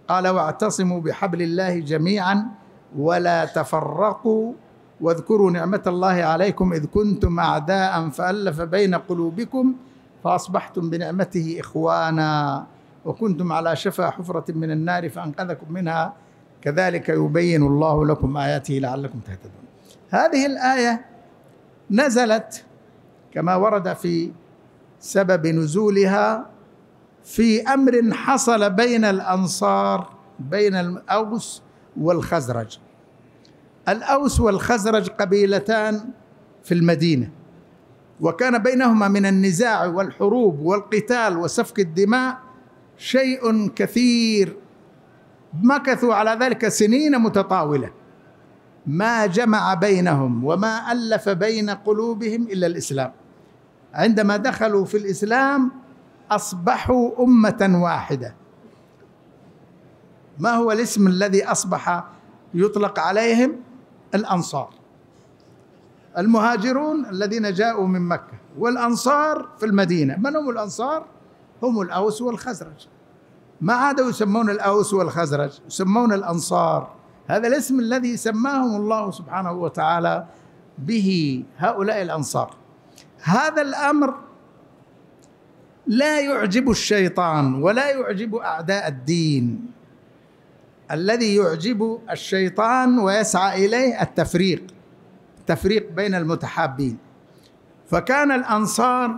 قال واعتصموا بحبل الله جميعا ولا تفرقوا واذكروا نعمة الله عليكم إذ كنتم أعداء فألف بين قلوبكم فأصبحتم بنعمته إخوانا وكنتم على شفا حفرة من النار فأنقذكم منها كذلك يبين الله لكم آياته لعلكم تهتدون. هذه الآية نزلت كما ورد في سبب نزولها في أمر حصل بين الأنصار بين الأوس والخزرج. الأوس والخزرج قبيلتان في المدينة، وكان بينهما من النزاع والحروب والقتال وسفك الدماء شيء كثير، مكثوا على ذلك سنين متطاولة، ما جمع بينهم وما ألف بين قلوبهم إلا الإسلام. عندما دخلوا في الإسلام أصبحوا أمة واحدة. ما هو الاسم الذي أصبح يطلق عليهم؟ الأنصار. المهاجرون الذين جاءوا من مكة، والأنصار في المدينة. من هم الأنصار؟ هم الأوس والخزرج. ما عادوا يسمون الأوس والخزرج، يسمون الأنصار. هذا الاسم الذي سماهم الله سبحانه وتعالى به هؤلاء الأنصار. هذا الأمر لا يعجب الشيطان ولا يعجب أعداء الدين. الذي يعجب الشيطان ويسعى إليه التفريق، التفريق بين المتحابين. فكان الأنصار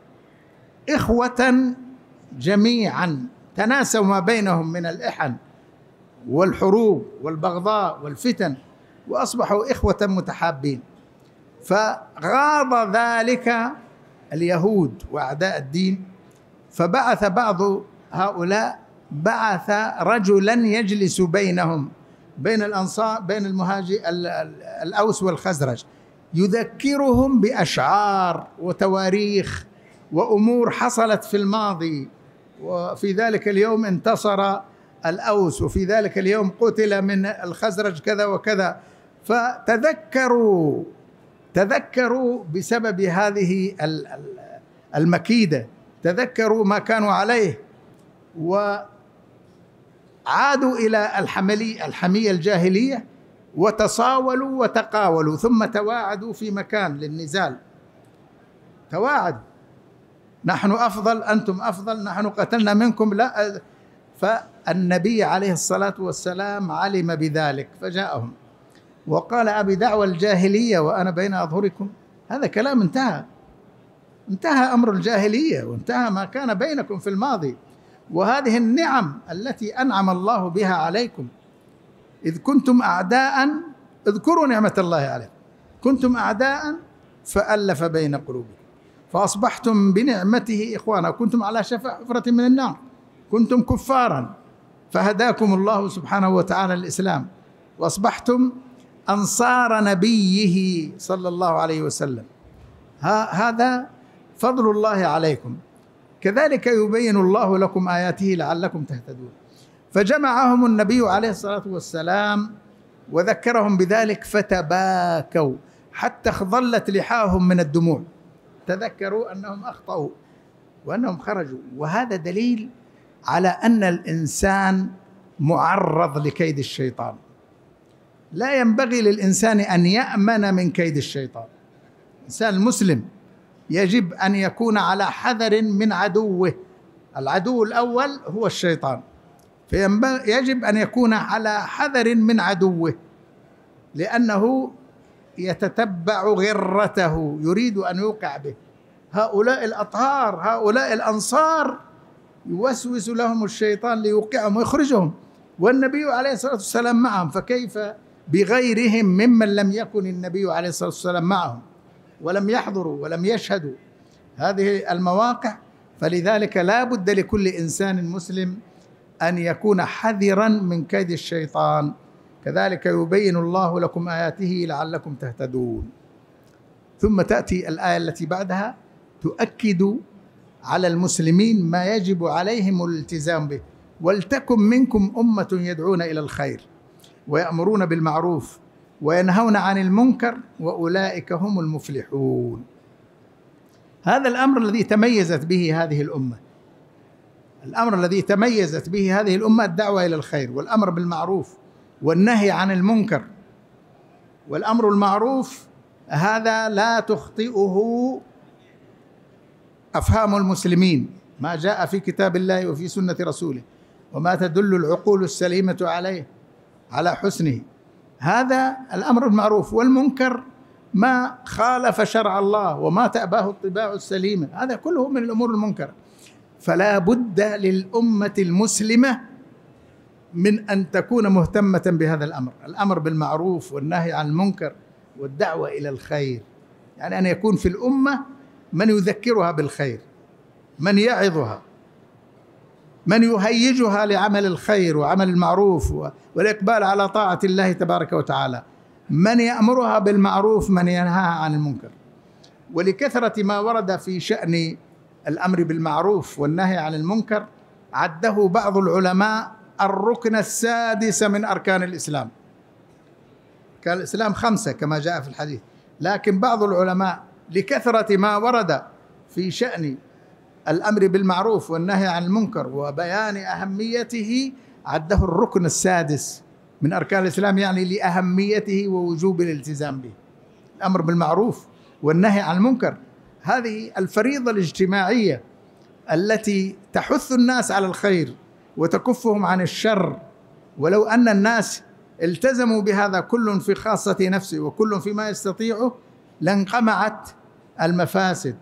إخوة جميعا، تناسوا ما بينهم من الإحن والحروب والبغضاء والفتن، وأصبحوا إخوة متحابين. فغاض ذلك اليهود وأعداء الدين، فبعث بعض هؤلاء بعث رجلا يجلس بينهم بين الأنصار بين المهاجر الأوس والخزرج، يذكرهم بأشعار وتواريخ وأمور حصلت في الماضي، وفي ذلك اليوم انتصر الأوس، وفي ذلك اليوم قتل من الخزرج كذا وكذا. فتذكروا تذكروا بسبب هذه المكيدة، تذكروا ما كانوا عليه، وعادوا إلى الحملي الحمية الجاهلية، وتصاولوا وتقاولوا، ثم تواعدوا في مكان للنزال. تواعد: نحن أفضل، أنتم أفضل، نحن قتلنا منكم، لا. فالنبي عليه الصلاة والسلام علم بذلك فجاءهم وقال: أبي دعوى الجاهلية وأنا بين أظهركم. هذا كلام انتهى، انتهى أمر الجاهلية وانتهى ما كان بينكم في الماضي. وهذه النعم التي أنعم الله بها عليكم، إذ كنتم أعداء، اذكروا نعمة الله عليكم، كنتم أعداء فألف بين قلوبكم فأصبحتم بنعمته إخوانا، كنتم على شفا حفرة من النار، كنتم كفارا فهداكم الله سبحانه وتعالى الإسلام، وأصبحتم أنصار نبيه صلى الله عليه وسلم. هذا فضل الله عليكم. كذلك يبين الله لكم آياته لعلكم تهتدون. فجمعهم النبي عليه الصلاة والسلام وذكرهم بذلك، فتباكوا حتى خضلت لحاهم من الدموع، تذكروا أنهم أخطأوا وأنهم خرجوا. وهذا دليل على أن الإنسان معرض لكيد الشيطان. لا ينبغي للإنسان أن يأمن من كيد الشيطان. الإنسان المسلم يجب أن يكون على حذر من عدوه. العدو الأول هو الشيطان، فيجب أن يكون على حذر من عدوه، لأنه يتتبع غرته، يريد أن يوقع به. هؤلاء الأطهار، هؤلاء الأنصار، يوسوس لهم الشيطان ليوقعهم ويخرجهم، والنبي عليه الصلاة والسلام معهم، فكيف بغيرهم ممن لم يكن النبي عليه الصلاة والسلام معهم ولم يحضروا ولم يشهدوا هذه المواقع. فلذلك لا بد لكل إنسان مسلم أن يكون حذرا من كيد الشيطان. كذلك يبين الله لكم آياته لعلكم تهتدون. ثم تأتي الآية التي بعدها تؤكد على المسلمين ما يجب عليهم الالتزام به: ولتكن منكم أمة يدعون إلى الخير ويأمرون بالمعروف وينهون عن المنكر وأولئك هم المفلحون. هذا الأمر الذي تميزت به هذه الأمة، الأمر الذي تميزت به هذه الأمة الدعوة إلى الخير والأمر بالمعروف والنهي عن المنكر. والأمر المعروف هذا لا تخطئه أفهام المسلمين، ما جاء في كتاب الله وفي سنة رسوله وما تدل العقول السليمة عليه على حسنه، هذا الأمر المعروف. والمنكر ما خالف شرع الله وما تأباه الطباع السليمة، هذا كله من الأمور المنكرة. فلا بد للأمة المسلمة من أن تكون مهتمة بهذا الأمر، الأمر بالمعروف والنهي عن المنكر والدعوة إلى الخير، يعني أن يكون في الأمة من يذكرها بالخير، من يعظها، من يهيجها لعمل الخير وعمل المعروف والإقبال على طاعة الله تبارك وتعالى، من يأمرها بالمعروف، من ينهاها عن المنكر. ولكثرة ما ورد في شأن الأمر بالمعروف والنهي عن المنكر عده بعض العلماء الركن السادس من أركان الإسلام. كان الإسلام خمسة كما جاء في الحديث، لكن بعض العلماء لكثرة ما ورد في شأن الأمر بالمعروف والنهي عن المنكر وبيان أهميته عده الركن السادس من أركان الإسلام، يعني لأهميته ووجوب الالتزام به. الأمر بالمعروف والنهي عن المنكر هذه الفريضة الاجتماعية التي تحث الناس على الخير وتكفهم عن الشر. ولو أن الناس التزموا بهذا كل في خاصة نفسه وكل فيما يستطيعه لانقمعت المفاسد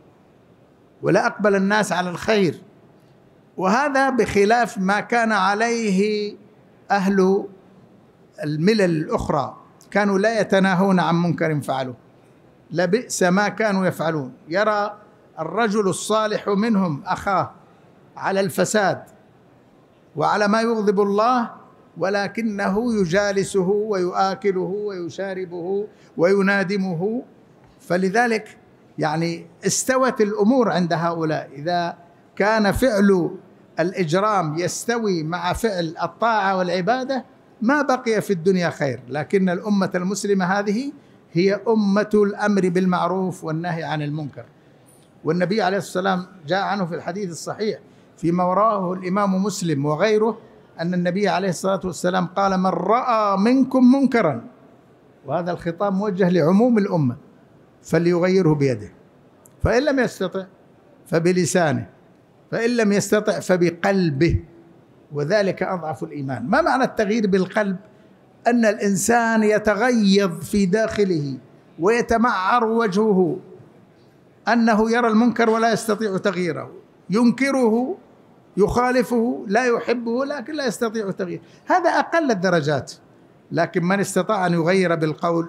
ولا أقبل الناس على الخير. وهذا بخلاف ما كان عليه أهل الملل الأخرى، كانوا لا يتناهون عن منكر فعلوه، لبئس ما كانوا يفعلون. يرى الرجل الصالح منهم أخاه على الفساد وعلى ما يغضب الله، ولكنه يجالسه ويؤكله ويشاربه وينادمه. فلذلك يعني استوت الأمور عند هؤلاء، إذا كان فعل الإجرام يستوي مع فعل الطاعة والعبادة ما بقي في الدنيا خير. لكن الأمة المسلمة هذه هي أمة الأمر بالمعروف والنهي عن المنكر. والنبي عليه الصلاة والسلام جاء عنه في الحديث الصحيح فيما رواه الإمام مسلم وغيره أن النبي عليه الصلاة والسلام قال: من رأى منكم منكرا، وهذا الخطاب موجه لعموم الأمة، فليغيره بيده، فإن لم يستطع فبلسانه، فإن لم يستطع فبقلبه، وذلك أضعف الإيمان. ما معنى التغيير بالقلب؟ أن الإنسان يتغيظ في داخله ويتمعر وجهه أنه يرى المنكر ولا يستطيع تغييره، ينكره، يخالفه، لا يحبه، لكن لا يستطيع تغييره. هذا أقل الدرجات. لكن من استطاع أن يغير بالقول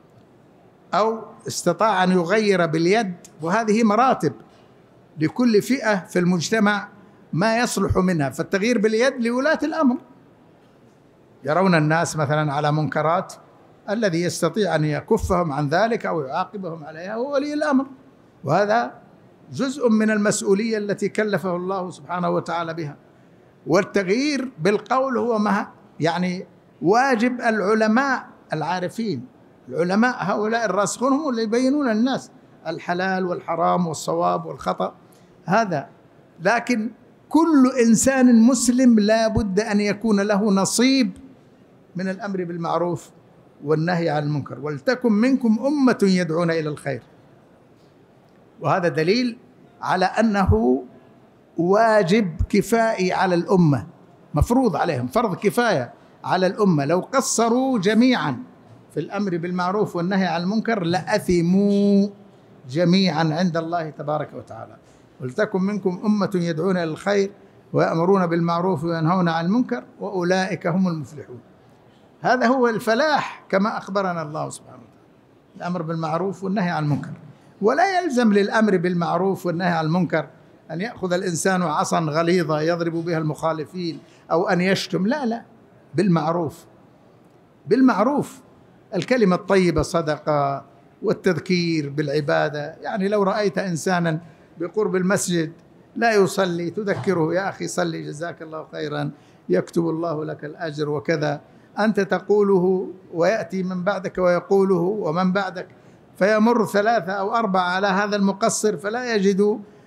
أو استطاع أن يغير باليد، وهذه مراتب لكل فئة في المجتمع ما يصلح منها. فالتغيير باليد لولاة الأمر، يرون الناس مثلا على منكرات، الذي يستطيع أن يكفهم عن ذلك أو يعاقبهم عليها هو ولي الأمر، وهذا جزء من المسؤولية التي كلفه الله سبحانه وتعالى بها. والتغيير بالقول هو ما يعني واجب العلماء العارفين، العلماء هؤلاء الراسخون هم اللي يبينون للناس الحلال والحرام والصواب والخطأ هذا. لكن كل إنسان مسلم لا بد أن يكون له نصيب من الأمر بالمعروف والنهي عن المنكر. ولتكن منكم أمة يدعون إلى الخير، وهذا دليل على أنه واجب كفائي على الأمة، مفروض عليهم، فرض كفاية على الأمة. لو قصروا جميعا في الأمر بالمعروف والنهي عن المنكر لأثموا جميعا عند الله تبارك وتعالى. ولتكن منكم أمة يدعون إلى الخير ويأمرون بالمعروف وينهون عن المنكر وأولئك هم المفلحون. هذا هو الفلاح كما أخبرنا الله سبحانه وتعالى، الأمر بالمعروف والنهي عن المنكر. ولا يلزم للأمر بالمعروف والنهي عن المنكر أن يأخذ الإنسان عصا غليظة يضرب بها المخالفين أو أن يشتم، لا لا، بالمعروف. بالمعروف الكلمة الطيبة صدقة، والتذكير بالعبادة. يعني لو رأيت إنسانا بقرب المسجد لا يصلي تذكره: يا أخي صلي جزاك الله خيرا، يكتب الله لك الأجر وكذا. أنت تقوله ويأتي من بعدك ويقوله ومن بعدك، فيمر ثلاثة أو أربعة على هذا المقصر فلا يجد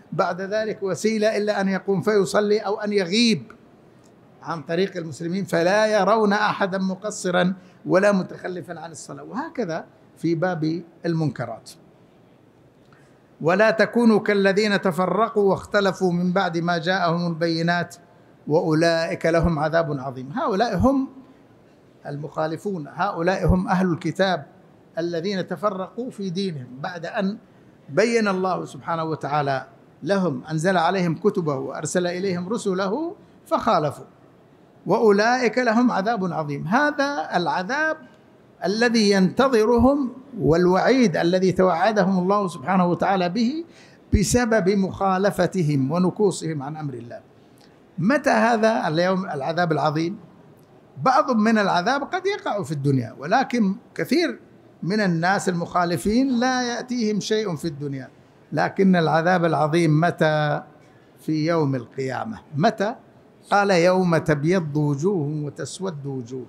بعد ذلك وسيلة إلا أن يقوم فيصلي أو أن يغيب عن طريق المسلمين، فلا يرون أحدا مقصرا ولا متخلفا عن الصلاة. وهكذا في باب المنكرات. ولا تكونوا كالذين تفرقوا واختلفوا من بعد ما جاءهم البينات وأولئك لهم عذاب عظيم. هؤلاء هم المخالفون، هؤلاء هم أهل الكتاب الذين تفرقوا في دينهم بعد أن بين الله سبحانه وتعالى لهم، أنزل عليهم كتبه وأرسل إليهم رسله فخالفوا، وأولئك لهم عذاب عظيم. هذا العذاب الذي ينتظرهم والوعيد الذي توعدهم الله سبحانه وتعالى به بسبب مخالفتهم ونكوصهم عن أمر الله. متى هذا اليوم العذاب العظيم؟ بعض من العذاب قد يقع في الدنيا، ولكن كثير من الناس المخالفين لا يأتيهم شيء في الدنيا، لكن العذاب العظيم متى؟ في يوم القيامة. متى؟ قال يوم تبيض وجوه وتسود وجوه.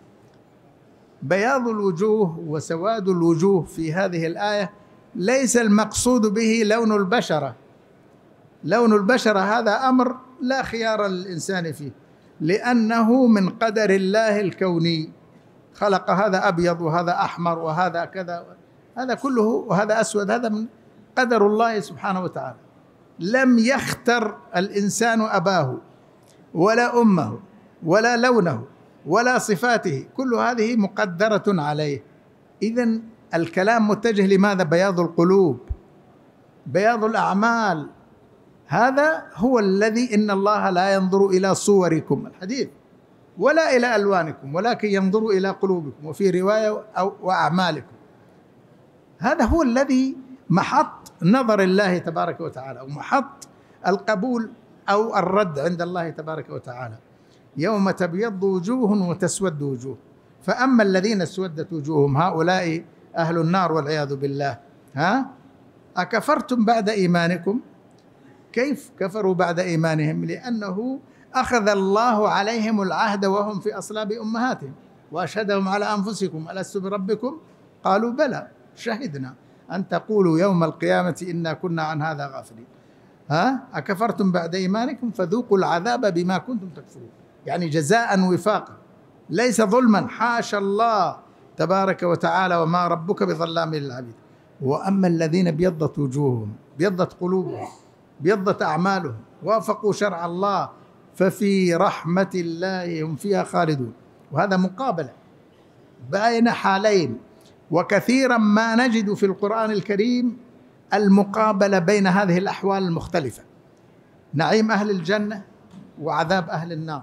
بياض الوجوه وسواد الوجوه في هذه الآية ليس المقصود به لون البشرة. لون البشرة هذا أمر لا خيار للإنسان فيه، لأنه من قدر الله الكوني، خلق هذا أبيض وهذا أحمر وهذا كذا، هذا كله، وهذا أسود، هذا من قدر الله سبحانه وتعالى. لم يختر الإنسان أباه ولا أمه ولا لونه ولا صفاته، كل هذه مقدرة عليه. إذن الكلام متجه لماذا؟ بياض القلوب، بياض الأعمال. هذا هو الذي إن الله لا ينظر إلى صوركم، الحديث، ولا إلى ألوانكم، ولكن ينظر إلى قلوبكم، وفي رواية أو وأعمالكم. هذا هو الذي محط نظر الله تبارك وتعالى، ومحط القبول أو الرد عند الله تبارك وتعالى. يوم تبيض وجوه وتسود وجوه. فأما الذين اسودت وجوههم هؤلاء أهل النار والعياذ بالله. ها أكفرتم بعد إيمانكم؟ كيف كفروا بعد إيمانهم؟ لأنه أخذ الله عليهم العهد وهم في أصلاب أمهاتهم، وأشهدهم على أنفسكم ألست بربكم؟ قالوا بلى شهدنا أن تقولوا يوم القيامة إنا كنا عن هذا غافلين. ها أكفرتم بعد إيمانكم فذوقوا العذاب بما كنتم تكفرون، يعني جزاء وفاقا، ليس ظلما، حاشا الله تبارك وتعالى، وما ربك بظلام للعبيد. وأما الذين بيضت وجوههم، بيضت قلوبهم، بيضت أعمالهم، وافقوا شرع الله، ففي رحمة الله هم فيها خالدون. وهذا مقابلة بين حالين، وكثيرا ما نجد في القرآن الكريم المقابلة بين هذه الأحوال المختلفة، نعيم أهل الجنة وعذاب أهل النار،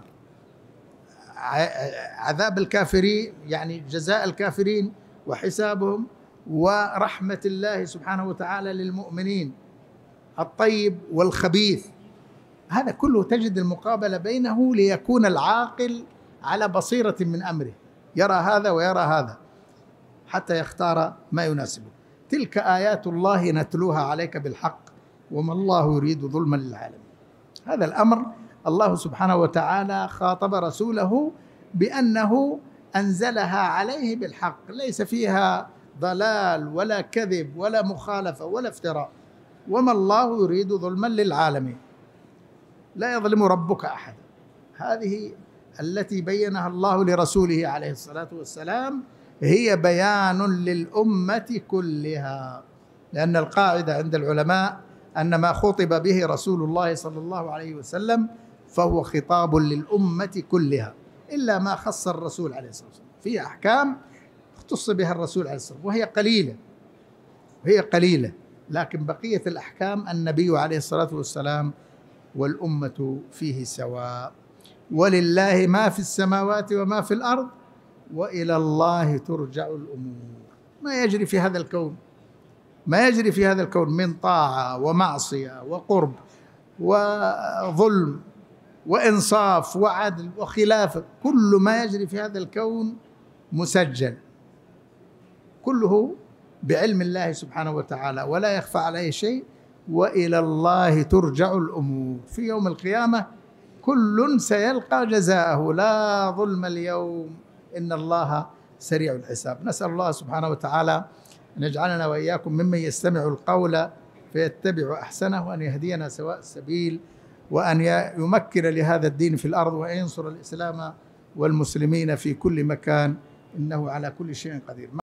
عذاب الكافرين يعني جزاء الكافرين وحسابهم، ورحمة الله سبحانه وتعالى للمؤمنين، الطيب والخبيث. هذا كله تجد المقابلة بينه ليكون العاقل على بصيرة من أمره، يرى هذا ويرى هذا حتى يختار ما يناسبه. تلك آيات الله نتلوها عليك بالحق وما الله يريد ظلما للعالمين. هذا الأمر الله سبحانه وتعالى خاطب رسوله بأنه أنزلها عليه بالحق، ليس فيها ضلال ولا كذب ولا مخالفة ولا افتراء. وما الله يريد ظلما للعالمين، لا يظلم ربك أحد. هذه التي بينها الله لرسوله عليه الصلاة والسلام هي بيان للأمة كلها، لأن القاعدة عند العلماء أن ما خطب به رسول الله صلى الله عليه وسلم فهو خطاب للأمة كلها، إلا ما خص الرسول عليه الصلاة والسلام. في أحكام اختص بها الرسول عليه الصلاة والسلام وهي قليلة، وهي قليلة، لكن بقية الأحكام النبي عليه الصلاة والسلام والأمة فيه سواء. ولله ما في السماوات وما في الأرض وإلى الله ترجع الأمور. ما يجري في هذا الكون، ما يجري في هذا الكون من طاعة ومعصية وقرب وظلم وإنصاف وعدل وخلافة، كل ما يجري في هذا الكون مسجل، كله بعلم الله سبحانه وتعالى ولا يخفى عليه شيء. وإلى الله ترجع الأمور. في يوم القيامة كل سيلقى جزاءه، لا ظلم اليوم إن الله سريع الحساب. نسأل الله سبحانه وتعالى أن يجعلنا وإياكم ممن يستمع القول فيتبع أحسنه، وأن يهدينا سواء السبيل، وأن يمكن لهذا الدين في الأرض، وأن ينصر الإسلام والمسلمين في كل مكان، إنه على كل شيء قدير.